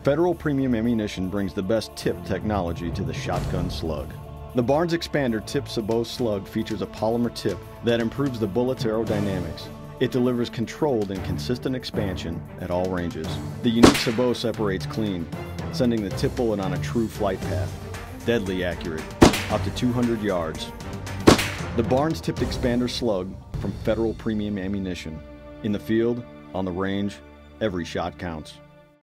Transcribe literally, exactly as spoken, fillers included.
Federal Premium Ammunition brings the best tip technology to the shotgun Slug. The Barnes Expander Tip Sabot Slug features a polymer tip that improves the bullet's aerodynamics. It delivers controlled and consistent expansion at all ranges. The unique sabot separates clean, sending the tip bullet on a true flight path. Deadly accurate, up to two hundred yards. The Barnes Tipped Expander Slug from Federal Premium Ammunition. In the field, on the range, every shot counts.